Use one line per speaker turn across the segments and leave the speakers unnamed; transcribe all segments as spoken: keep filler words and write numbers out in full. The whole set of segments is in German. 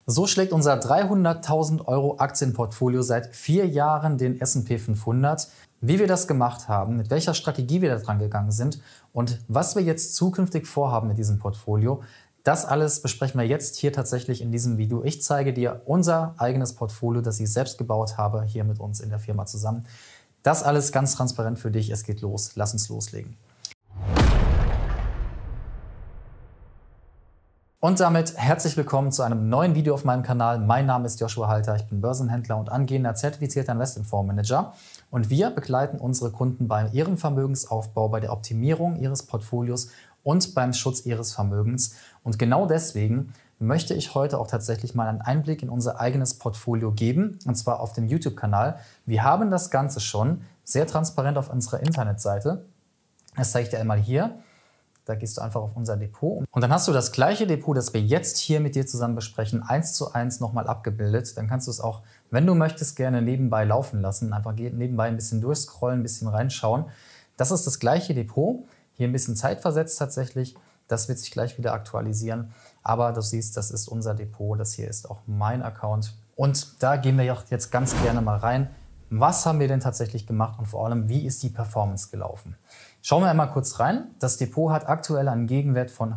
So schlägt unser dreihunderttausend Euro Aktienportfolio seit vier Jahren den S und P fünfhundert. Wie wir das gemacht haben, mit welcher Strategie wir da dran gegangen sind und was wir jetzt zukünftig vorhaben mit diesem Portfolio, das alles besprechen wir jetzt hier tatsächlich in diesem Video. Ich zeige dir unser eigenes Portfolio, das ich selbst gebaut habe, hier mit uns in der Firma zusammen. Das alles ganz transparent für dich. Es geht los. Lass uns loslegen. Und damit herzlich willkommen zu einem neuen Video auf meinem Kanal. Mein Name ist Joshua Halter, ich bin Börsenhändler und angehender zertifizierter Investmentfondsmanager. Und wir begleiten unsere Kunden bei ihrem Vermögensaufbau, bei der Optimierung ihres Portfolios und beim Schutz ihres Vermögens. Und genau deswegen möchte ich heute auch tatsächlich mal einen Einblick in unser eigenes Portfolio geben, und zwar auf dem YouTube-Kanal. Wir haben das Ganze schon sehr transparent auf unserer Internetseite. Das zeige ich dir einmal hier. Da gehst du einfach auf unser Depot und dann hast du das gleiche Depot, das wir jetzt hier mit dir zusammen besprechen, eins zu eins nochmal abgebildet. Dann kannst du es auch, wenn du möchtest, gerne nebenbei laufen lassen. Einfach nebenbei ein bisschen durchscrollen, ein bisschen reinschauen. Das ist das gleiche Depot. Hier ein bisschen zeitversetzt tatsächlich. Das wird sich gleich wieder aktualisieren. Aber du siehst, das ist unser Depot. Das hier ist auch mein Account. Und da gehen wir jetzt ganz gerne mal rein. Was haben wir denn tatsächlich gemacht und vor allem, wie ist die Performance gelaufen? Schauen wir einmal kurz rein. Das Depot hat aktuell einen Gegenwert von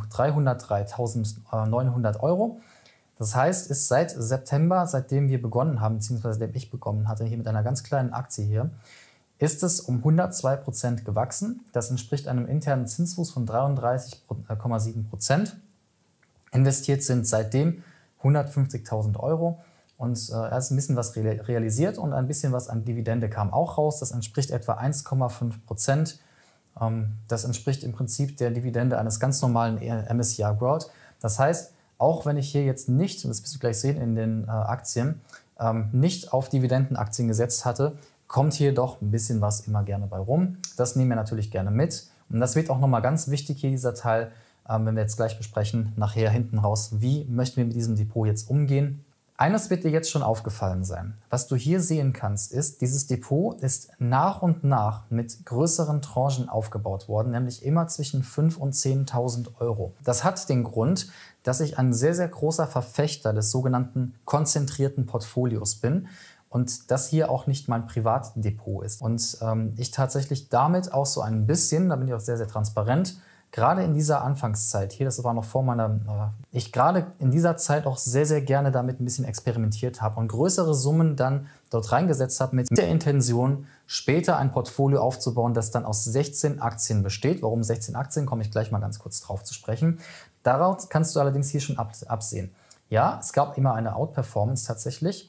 dreihundertdreitausendneunhundert Euro. Das heißt, ist seit September, seitdem wir begonnen haben, beziehungsweise seitdem ich begonnen hatte, hier mit einer ganz kleinen Aktie hier, ist es um hundertzwei Prozent gewachsen. Das entspricht einem internen Zinsfuß von dreiunddreißig Komma sieben Prozent. Investiert sind seitdem hundertfünfzigtausend Euro. Und äh, er ist ein bisschen was realisiert und ein bisschen was an Dividende kam auch raus. Das entspricht etwa eins Komma fünf Prozent. Ähm, das entspricht im Prinzip der Dividende eines ganz normalen M S C I World. Das heißt, auch wenn ich hier jetzt nicht, und das wirst du gleich sehen in den äh, Aktien, ähm, nicht auf Dividendenaktien gesetzt hatte, kommt hier doch ein bisschen was immer gerne bei rum. Das nehmen wir natürlich gerne mit. Und das wird auch nochmal ganz wichtig hier, dieser Teil, ähm, wenn wir jetzt gleich besprechen, nachher hinten raus, wie möchten wir mit diesem Depot jetzt umgehen. Eines wird dir jetzt schon aufgefallen sein. Was du hier sehen kannst, ist, dieses Depot ist nach und nach mit größeren Tranchen aufgebaut worden, nämlich immer zwischen fünftausend und zehntausend Euro. Das hat den Grund, dass ich ein sehr, sehr großer Verfechter des sogenannten konzentrierten Portfolios bin und das hier auch nicht mein Privatdepot ist. Und ähm, ich tatsächlich damit auch so ein bisschen, da bin ich auch sehr, sehr transparent, gerade in dieser Anfangszeit hier, das war noch vor meiner, äh, ich gerade in dieser Zeit auch sehr, sehr gerne damit ein bisschen experimentiert habe und größere Summen dann dort reingesetzt habe mit der Intention, später ein Portfolio aufzubauen, das dann aus sechzehn Aktien besteht. Warum sechzehn Aktien, komme ich gleich mal ganz kurz drauf zu sprechen. Daraus kannst du allerdings hier schon absehen. Ja, es gab immer eine Outperformance tatsächlich,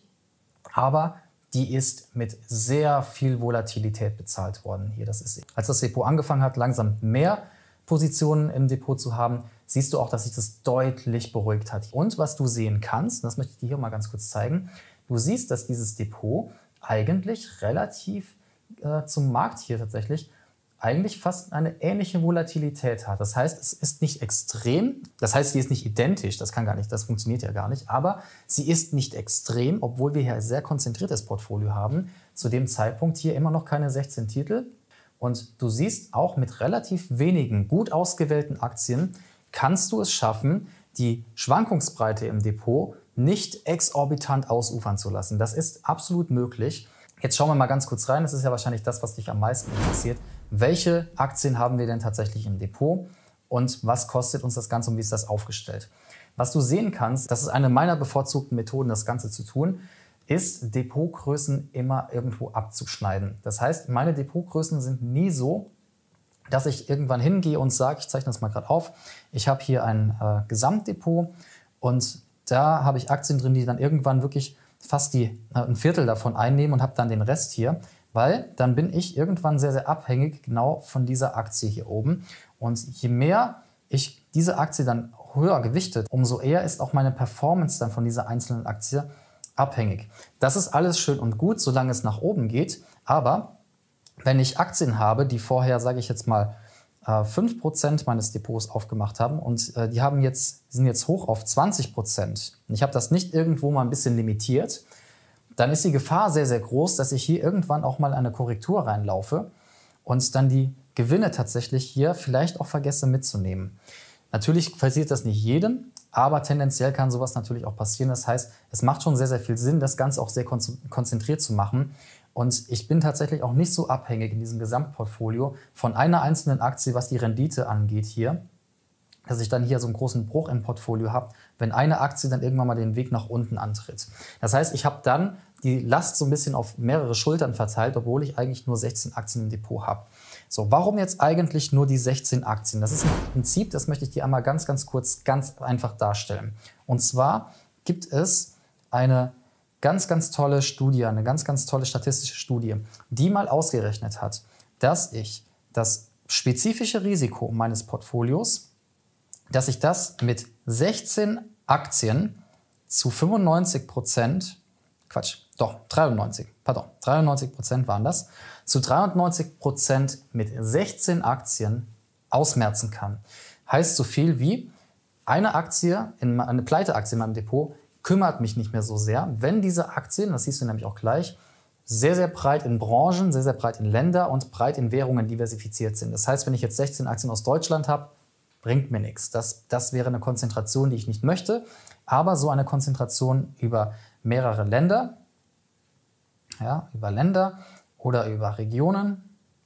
aber die ist mit sehr viel Volatilität bezahlt worden. Hier, das ist, als das Depot angefangen hat, langsam mehr Positionen im Depot zu haben, siehst du auch, dass sich das deutlich beruhigt hat. Und was du sehen kannst, das möchte ich dir hier mal ganz kurz zeigen, du siehst, dass dieses Depot eigentlich relativ äh, zum Markt hier tatsächlich eigentlich fast eine ähnliche Volatilität hat. Das heißt, es ist nicht extrem, das heißt, sie ist nicht identisch, das kann gar nicht, das funktioniert ja gar nicht, aber sie ist nicht extrem, obwohl wir hier ein sehr konzentriertes Portfolio haben. Zu dem Zeitpunkt hier immer noch keine sechzehn Titel. Und du siehst, auch mit relativ wenigen gut ausgewählten Aktien kannst du es schaffen, die Schwankungsbreite im Depot nicht exorbitant ausufern zu lassen. Das ist absolut möglich. Jetzt schauen wir mal ganz kurz rein. Das ist ja wahrscheinlich das, was dich am meisten interessiert. Welche Aktien haben wir denn tatsächlich im Depot und was kostet uns das Ganze und wie ist das aufgestellt? Was du sehen kannst, das ist eine meiner bevorzugten Methoden, das Ganze zu tun, ist, Depotgrößen immer irgendwo abzuschneiden. Das heißt, meine Depotgrößen sind nie so, dass ich irgendwann hingehe und sage, ich zeichne das mal gerade auf, ich habe hier ein äh, Gesamtdepot und da habe ich Aktien drin, die dann irgendwann wirklich fast die, äh, ein Viertel davon einnehmen und habe dann den Rest hier, weil dann bin ich irgendwann sehr, sehr abhängig genau von dieser Aktie hier oben. Und je mehr ich diese Aktie dann höher gewichtet, umso eher ist auch meine Performance dann von dieser einzelnen Aktie abhängig. Das ist alles schön und gut, solange es nach oben geht. Aber wenn ich Aktien habe, die vorher, sage ich jetzt mal, fünf Prozent meines Depots aufgemacht haben und die haben jetzt, sind jetzt hoch auf zwanzig Prozent und ich habe das nicht irgendwo mal ein bisschen limitiert, dann ist die Gefahr sehr, sehr groß, dass ich hier irgendwann auch mal eine Korrektur reinlaufe und dann die Gewinne tatsächlich hier vielleicht auch vergesse mitzunehmen. Natürlich passiert das nicht jedem, aber tendenziell kann sowas natürlich auch passieren. Das heißt, es macht schon sehr, sehr viel Sinn, das Ganze auch sehr konzentriert zu machen. Und ich bin tatsächlich auch nicht so abhängig in diesem Gesamtportfolio von einer einzelnen Aktie, was die Rendite angeht hier, dass ich dann hier so einen großen Bruch im Portfolio habe, wenn eine Aktie dann irgendwann mal den Weg nach unten antritt. Das heißt, ich habe dann die Last so ein bisschen auf mehrere Schultern verteilt, obwohl ich eigentlich nur sechzehn Aktien im Depot habe. So, warum jetzt eigentlich nur die sechzehn Aktien? Das ist ein Prinzip, das möchte ich dir einmal ganz, ganz kurz, ganz einfach darstellen. Und zwar gibt es eine ganz, ganz tolle Studie, eine ganz, ganz tolle statistische Studie, die mal ausgerechnet hat, dass ich das spezifische Risiko meines Portfolios, dass ich das mit sechzehn Aktien zu fünfundneunzig Prozent, Quatsch, doch, dreiundneunzig, pardon, dreiundneunzig Prozent waren das, zu dreiundneunzig Prozent mit sechzehn Aktien ausmerzen kann. Heißt so viel wie, eine Aktie, eine Pleiteaktie in meinem Depot kümmert mich nicht mehr so sehr, wenn diese Aktien, das siehst du nämlich auch gleich, sehr, sehr breit in Branchen, sehr, sehr breit in Länder und breit in Währungen diversifiziert sind. Das heißt, wenn ich jetzt sechzehn Aktien aus Deutschland habe, bringt mir nichts. Das, das wäre eine Konzentration, die ich nicht möchte. Aber so eine Konzentration über mehrere Länder, ja, über Länder oder über Regionen,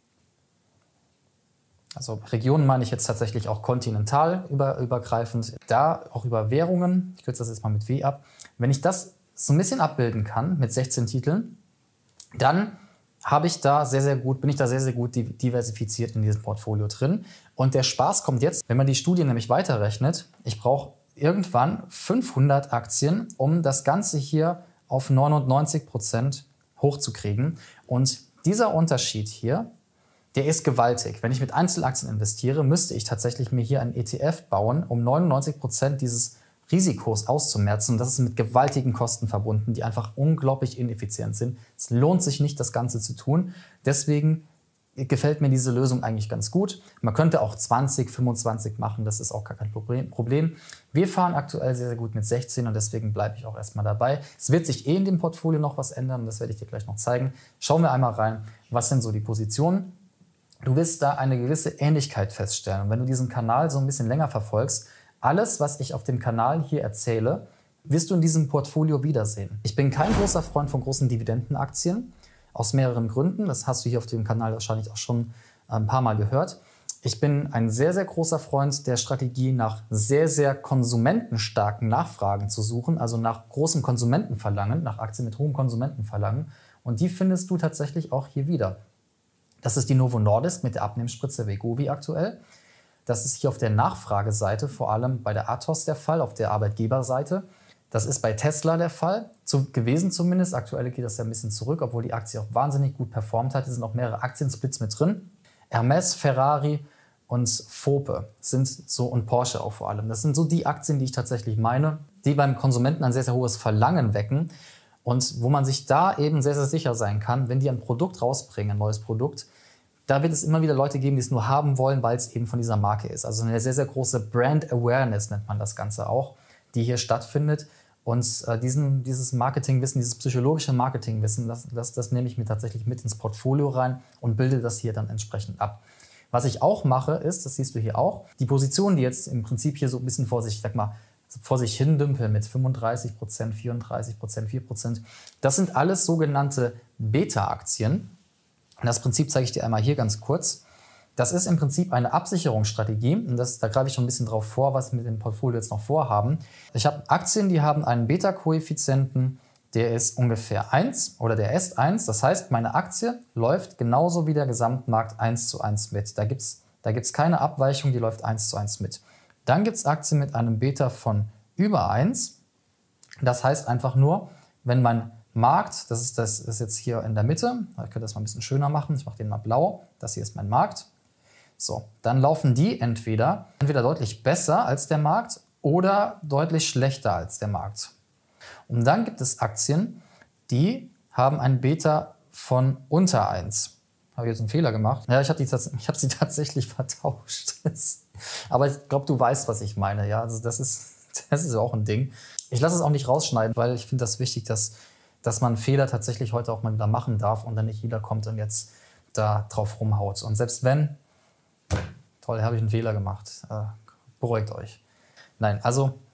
also Regionen meine ich jetzt tatsächlich auch kontinental über, übergreifend, da auch über Währungen, ich kürze das jetzt mal mit W ab, wenn ich das so ein bisschen abbilden kann mit sechzehn Titeln, dann habe ich da sehr, sehr gut, bin ich da sehr, sehr gut diversifiziert in diesem Portfolio drin. Und der Spaß kommt jetzt, wenn man die Studie nämlich weiterrechnet. Ich brauche irgendwann fünfhundert Aktien, um das Ganze hier auf neunundneunzig Prozent hochzukriegen. Und dieser Unterschied hier, der ist gewaltig. Wenn ich mit Einzelaktien investiere, müsste ich tatsächlich mir hier einen E T F bauen, um neunundneunzig Prozent dieses Risikos auszumerzen. Und das ist mit gewaltigen Kosten verbunden, die einfach unglaublich ineffizient sind. Es lohnt sich nicht, das Ganze zu tun. Deswegen gefällt mir diese Lösung eigentlich ganz gut. Man könnte auch zwanzig, fünfundzwanzig machen, das ist auch gar kein Problem. Wir fahren aktuell sehr, sehr gut mit sechzehn und deswegen bleibe ich auch erstmal dabei. Es wird sich eh in dem Portfolio noch was ändern, das werde ich dir gleich noch zeigen. Schauen wir einmal rein, was sind so die Positionen. Du wirst da eine gewisse Ähnlichkeit feststellen. Und wenn du diesen Kanal so ein bisschen länger verfolgst, alles, was ich auf dem Kanal hier erzähle, wirst du in diesem Portfolio wiedersehen. Ich bin kein großer Freund von großen Dividendenaktien, aus mehreren Gründen. Das hast du hier auf dem Kanal wahrscheinlich auch schon ein paar Mal gehört. Ich bin ein sehr, sehr großer Freund der Strategie, nach sehr, sehr konsumentenstarken Nachfragen zu suchen, also nach großem Konsumentenverlangen, nach Aktien mit hohem Konsumentenverlangen. Und die findest du tatsächlich auch hier wieder. Das ist die Novo Nordisk mit der Abnehmspritze Wegovy aktuell. Das ist hier auf der Nachfrageseite, vor allem bei der Athos der Fall, auf der Arbeitgeberseite. Das ist bei Tesla der Fall, zu, gewesen zumindest. Aktuell geht das ja ein bisschen zurück, obwohl die Aktie auch wahnsinnig gut performt hat. Hier sind auch mehrere Aktiensplits mit drin. Hermes, Ferrari und Fope sind so, und Porsche auch vor allem. Das sind so die Aktien, die ich tatsächlich meine, die beim Konsumenten ein sehr, sehr hohes Verlangen wecken und wo man sich da eben sehr, sehr sicher sein kann, wenn die ein Produkt rausbringen, ein neues Produkt, da wird es immer wieder Leute geben, die es nur haben wollen, weil es eben von dieser Marke ist. Also eine sehr, sehr große Brand Awareness nennt man das Ganze auch, die hier stattfindet. Und äh, diesen, dieses Marketingwissen, dieses psychologische Marketingwissen, das, das, das nehme ich mir tatsächlich mit ins Portfolio rein und bilde das hier dann entsprechend ab. Was ich auch mache, ist, das siehst du hier auch, die Positionen, die jetzt im Prinzip hier so ein bisschen vor sich, ich sag mal, vor sich hin dümpeln mit fünfunddreißig Prozent, vierunddreißig Prozent, vier Prozent, das sind alles sogenannte Beta-Aktien. Und das Prinzip zeige ich dir einmal hier ganz kurz. Das ist im Prinzip eine Absicherungsstrategie und das, da greife ich schon ein bisschen drauf vor, was wir mit dem Portfolio jetzt noch vorhaben. Ich habe Aktien, die haben einen Beta-Koeffizienten, der ist ungefähr eins oder der ist eins. Das heißt, meine Aktie läuft genauso wie der Gesamtmarkt eins zu eins mit. Da gibt es da gibt's keine Abweichung, die läuft eins zu eins mit. Dann gibt es Aktien mit einem Beta von über eins. Das heißt einfach nur, wenn mein Markt, das ist, das ist jetzt hier in der Mitte, ich könnte das mal ein bisschen schöner machen, ich mache den mal blau, das hier ist mein Markt. So, dann laufen die entweder, entweder deutlich besser als der Markt oder deutlich schlechter als der Markt. Und dann gibt es Aktien, die haben ein Beta von unter eins. Habe ich jetzt einen Fehler gemacht? Ja, ich habe ich hab sie tatsächlich vertauscht. Aber ich glaube, du weißt, was ich meine. Ja, also das ist, das ist auch ein Ding. Ich lasse es auch nicht rausschneiden, weil ich finde das wichtig, dass, dass man Fehler tatsächlich heute auch mal wieder machen darf und dann nicht jeder kommt und jetzt da drauf rumhaut. Und selbst wenn, toll, habe ich einen Fehler gemacht. Äh, beruhigt euch. Nein, also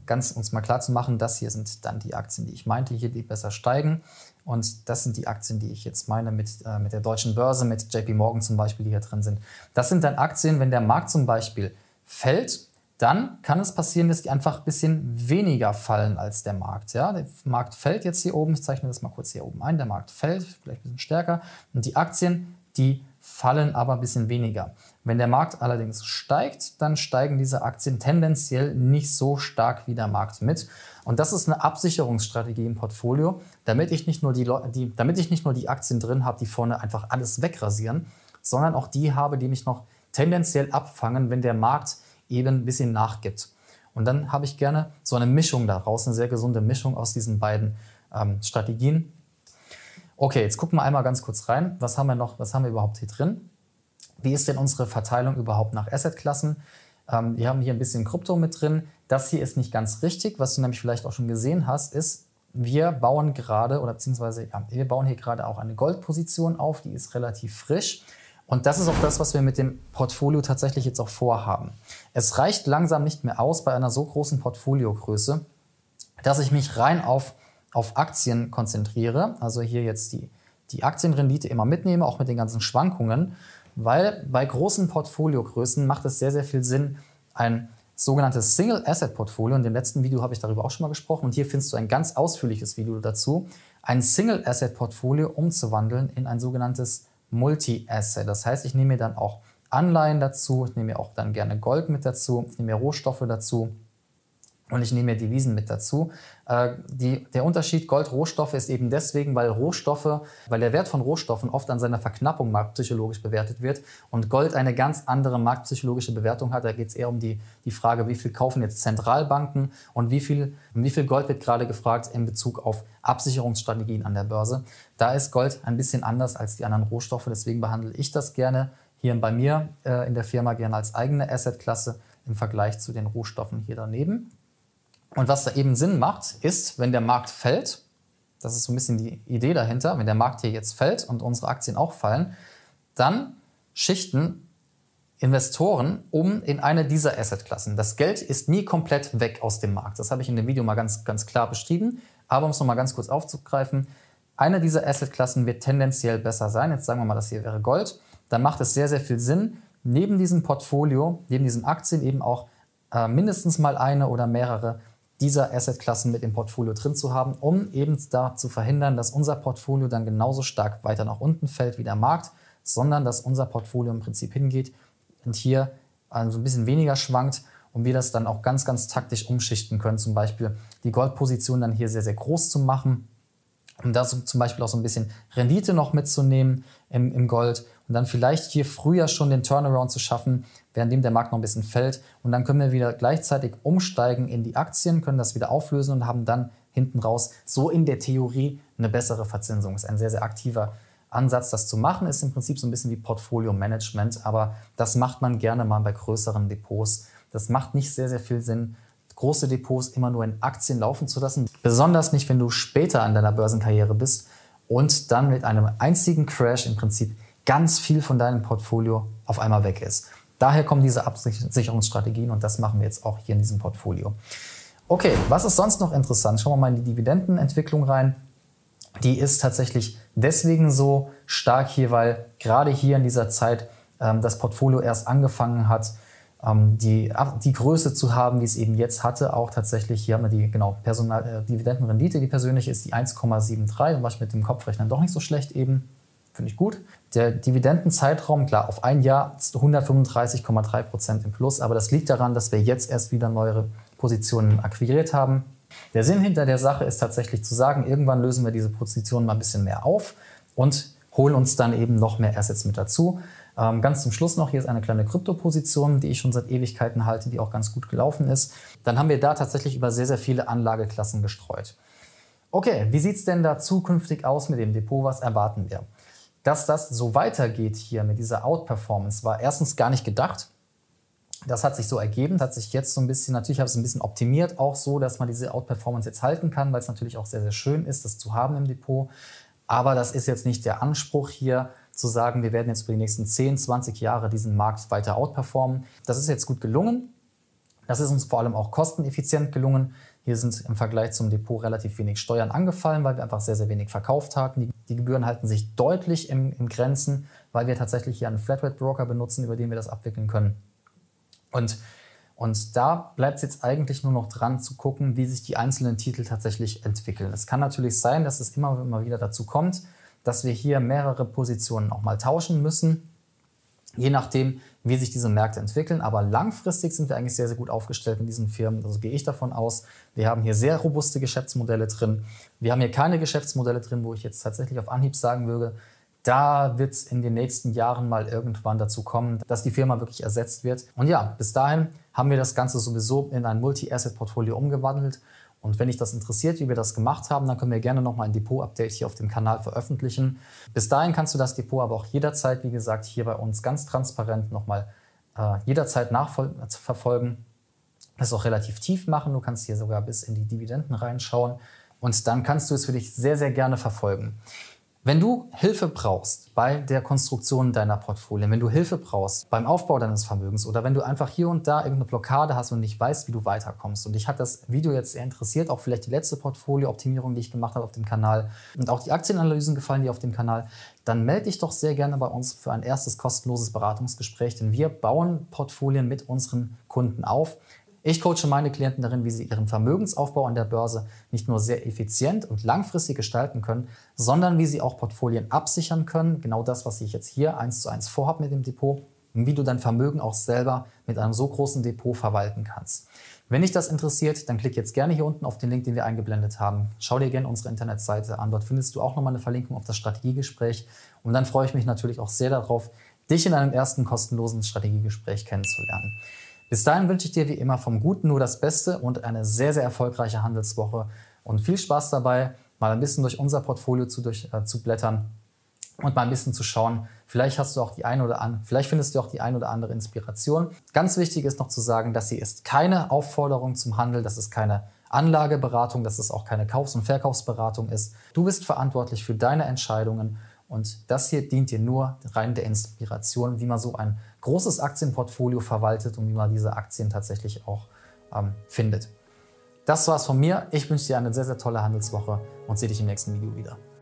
ganz uns mal klar zu machen, das hier sind dann die Aktien, die ich meinte, hier die besser steigen. Und das sind die Aktien, die ich jetzt meine mit, äh, mit der deutschen Börse, mit J P Morgan zum Beispiel, die hier drin sind. Das sind dann Aktien, wenn der Markt zum Beispiel fällt, dann kann es passieren, dass die einfach ein bisschen weniger fallen als der Markt. Ja? Der Markt fällt jetzt hier oben, ich zeichne das mal kurz hier oben ein, der Markt fällt, vielleicht ein bisschen stärker. Und die Aktien, die fallen aber ein bisschen weniger. Wenn der Markt allerdings steigt, dann steigen diese Aktien tendenziell nicht so stark wie der Markt mit. Und das ist eine Absicherungsstrategie im Portfolio, damit ich nicht nur die, die, damit ich nicht nur die Aktien drin habe, die vorne einfach alles wegrasieren, sondern auch die habe, die mich noch tendenziell abfangen, wenn der Markt eben ein bisschen nachgibt. Und dann habe ich gerne so eine Mischung daraus, eine sehr gesunde Mischung aus diesen beiden ähm, Strategien. Okay, jetzt gucken wir einmal ganz kurz rein. Was haben wir noch, was haben wir überhaupt hier drin? Wie ist denn unsere Verteilung überhaupt nach Assetklassen? Ähm, wir haben hier ein bisschen Krypto mit drin. Das hier ist nicht ganz richtig. Was du nämlich vielleicht auch schon gesehen hast, ist, wir bauen gerade, oder beziehungsweise ja, wir bauen hier gerade auch eine Goldposition auf. Die ist relativ frisch. Und das ist auch das, was wir mit dem Portfolio tatsächlich jetzt auch vorhaben. Es reicht langsam nicht mehr aus bei einer so großen Portfoliogröße, dass ich mich rein auf, auf Aktien konzentriere. Also hier jetzt die, die Aktienrendite immer mitnehme, auch mit den ganzen Schwankungen. Weil bei großen Portfoliogrößen macht es sehr, sehr viel Sinn, ein sogenanntes Single-Asset-Portfolio, in dem letzten Video habe ich darüber auch schon mal gesprochen und hier findest du ein ganz ausführliches Video dazu, ein Single-Asset-Portfolio umzuwandeln in ein sogenanntes Multi-Asset. Das heißt, ich nehme mir dann auch Anleihen dazu, ich nehme mir auch dann gerne Gold mit dazu, ich nehme mir Rohstoffe dazu und ich nehme mir Devisen mit dazu. Äh, die, der Unterschied Gold-Rohstoffe ist eben deswegen, weil Rohstoffe, weil der Wert von Rohstoffen oft an seiner Verknappung marktpsychologisch bewertet wird und Gold eine ganz andere marktpsychologische Bewertung hat. Da geht es eher um die, die Frage, wie viel kaufen jetzt Zentralbanken und wie viel, wie viel Gold wird gerade gefragt in Bezug auf Absicherungsstrategien an der Börse. Da ist Gold ein bisschen anders als die anderen Rohstoffe, deswegen behandle ich das gerne hier bei mir äh, in der Firma gerne als eigene Assetklasse im Vergleich zu den Rohstoffen hier daneben. Und was da eben Sinn macht, ist, wenn der Markt fällt, das ist so ein bisschen die Idee dahinter, wenn der Markt hier jetzt fällt und unsere Aktien auch fallen, dann schichten Investoren um in eine dieser Assetklassen. Das Geld ist nie komplett weg aus dem Markt. Das habe ich in dem Video mal ganz, ganz klar beschrieben. Aber um es noch mal ganz kurz aufzugreifen, eine dieser Assetklassen wird tendenziell besser sein. Jetzt sagen wir mal, das hier wäre Gold. Dann macht es sehr, sehr viel Sinn, neben diesem Portfolio, neben diesen Aktien eben auch äh, mindestens mal eine oder mehrere dieser Assetklassen mit im Portfolio drin zu haben, um eben da zu verhindern, dass unser Portfolio dann genauso stark weiter nach unten fällt wie der Markt, sondern dass unser Portfolio im Prinzip hingeht und hier also ein bisschen weniger schwankt und wir das dann auch ganz, ganz taktisch umschichten können, zum Beispiel die Goldposition dann hier sehr, sehr groß zu machen, um da so zum Beispiel auch so ein bisschen Rendite noch mitzunehmen im, im Gold und dann vielleicht hier früher schon den Turnaround zu schaffen, währenddem der Markt noch ein bisschen fällt. Und dann können wir wieder gleichzeitig umsteigen in die Aktien, können das wieder auflösen und haben dann hinten raus so in der Theorie eine bessere Verzinsung. Das ist ein sehr, sehr aktiver Ansatz, das zu machen. Ist im Prinzip so ein bisschen wie Portfolio-Management, aber das macht man gerne mal bei größeren Depots. Das macht nicht sehr, sehr viel Sinn, große Depots immer nur in Aktien laufen zu lassen. Besonders nicht, wenn du später an deiner Börsenkarriere bist und dann mit einem einzigen Crash im Prinzip ganz viel von deinem Portfolio auf einmal weg ist. Daher kommen diese Absicherungsstrategien und das machen wir jetzt auch hier in diesem Portfolio. Okay, was ist sonst noch interessant? Schauen wir mal in die Dividendenentwicklung rein. Die ist tatsächlich deswegen so stark hier, weil gerade hier in dieser Zeit ähm, das Portfolio erst angefangen hat, ähm, die, die Größe zu haben, wie es eben jetzt hatte. Auch tatsächlich, hier haben wir die genau, Personal, äh, Dividendenrendite, die persönliche ist die eins Komma dreiundsiebzig. Da war ich mit dem Kopfrechnen doch nicht so schlecht eben. Finde ich gut. Der Dividendenzeitraum, klar, auf ein Jahr hundertfünfunddreißig Komma drei Prozent im Plus, aber das liegt daran, dass wir jetzt erst wieder neue Positionen akquiriert haben. Der Sinn hinter der Sache ist tatsächlich zu sagen, irgendwann lösen wir diese Positionen mal ein bisschen mehr auf und holen uns dann eben noch mehr Assets mit dazu. Ähm, ganz zum Schluss noch, hier ist eine kleine Kryptoposition, die ich schon seit Ewigkeiten halte, die auch ganz gut gelaufen ist. Dann haben wir da tatsächlich über sehr, sehr viele Anlageklassen gestreut. Okay, wie sieht es denn da zukünftig aus mit dem Depot? Was erwarten wir? Dass das so weitergeht hier mit dieser Outperformance, war erstens gar nicht gedacht. Das hat sich so ergeben, hat sich jetzt so ein bisschen, natürlich habe ich es ein bisschen optimiert, auch so, dass man diese Outperformance jetzt halten kann, weil es natürlich auch sehr, sehr schön ist, das zu haben im Depot. Aber das ist jetzt nicht der Anspruch hier, zu sagen, wir werden jetzt über die nächsten zehn, zwanzig Jahre diesen Markt weiter outperformen. Das ist jetzt gut gelungen. Das ist uns vor allem auch kosteneffizient gelungen. Hier sind im Vergleich zum Depot relativ wenig Steuern angefallen, weil wir einfach sehr, sehr wenig verkauft haben. Die, die Gebühren halten sich deutlich in, in Grenzen, weil wir tatsächlich hier einen Flatrate-Broker benutzen, über den wir das abwickeln können. Und, und da bleibt es jetzt eigentlich nur noch dran zu gucken, wie sich die einzelnen Titel tatsächlich entwickeln. Es kann natürlich sein, dass es immer, immer wieder dazu kommt, dass wir hier mehrere Positionen auch mal tauschen müssen, je nachdem, wie sich diese Märkte entwickeln. Aber langfristig sind wir eigentlich sehr, sehr gut aufgestellt in diesen Firmen. Also gehe ich davon aus. Wir haben hier sehr robuste Geschäftsmodelle drin. Wir haben hier keine Geschäftsmodelle drin, wo ich jetzt tatsächlich auf Anhieb sagen würde, da wird es in den nächsten Jahren mal irgendwann dazu kommen, dass die Firma wirklich ersetzt wird. Und ja, bis dahin haben wir das Ganze sowieso in ein Multi-Asset-Portfolio umgewandelt. Und wenn dich das interessiert, wie wir das gemacht haben, dann können wir gerne nochmal ein Depot-Update hier auf dem Kanal veröffentlichen. Bis dahin kannst du das Depot aber auch jederzeit, wie gesagt, hier bei uns ganz transparent nochmal äh, jederzeit nachverfolgen. Das auch relativ tief machen. Du kannst hier sogar bis in die Dividenden reinschauen. Und dann kannst du es für dich sehr, sehr gerne verfolgen. Wenn du Hilfe brauchst bei der Konstruktion deiner Portfolien, wenn du Hilfe brauchst beim Aufbau deines Vermögens oder wenn du einfach hier und da irgendeine Blockade hast und nicht weißt, wie du weiterkommst, und dich hat das Video jetzt sehr interessiert, auch vielleicht die letzte Portfolio-Optimierung, die ich gemacht habe auf dem Kanal und auch die Aktienanalysen gefallen dir auf dem Kanal, dann melde dich doch sehr gerne bei uns für ein erstes kostenloses Beratungsgespräch, denn wir bauen Portfolien mit unseren Kunden auf. Ich coache meine Klienten darin, wie sie ihren Vermögensaufbau an der Börse nicht nur sehr effizient und langfristig gestalten können, sondern wie sie auch Portfolien absichern können. Genau das, was ich jetzt hier eins zu eins vorhabe mit dem Depot und wie du dein Vermögen auch selber mit einem so großen Depot verwalten kannst. Wenn dich das interessiert, dann klick jetzt gerne hier unten auf den Link, den wir eingeblendet haben. Schau dir gerne unsere Internetseite an. Dort findest du auch nochmal eine Verlinkung auf das Strategiegespräch. Und dann freue ich mich natürlich auch sehr darauf, dich in einem ersten kostenlosen Strategiegespräch kennenzulernen. Bis dahin wünsche ich dir wie immer vom Guten nur das Beste und eine sehr, sehr erfolgreiche Handelswoche. Und viel Spaß dabei, mal ein bisschen durch unser Portfolio zu, durch, äh, zu blättern und mal ein bisschen zu schauen. Vielleicht hast du auch die ein oder an, vielleicht findest du auch die ein oder andere Inspiration. Ganz wichtig ist noch zu sagen, dass hier ist keine Aufforderung zum Handel, das ist keine Anlageberatung, dass es auch keine Kaufs- und Verkaufsberatung ist. Du bist verantwortlich für deine Entscheidungen. Und das hier dient dir nur rein der Inspiration, wie man so ein großes Aktienportfolio verwaltet und wie man diese Aktien tatsächlich auch ähm, findet. Das war's von mir. Ich wünsche dir eine sehr, sehr tolle Handelswoche und sehe dich im nächsten Video wieder.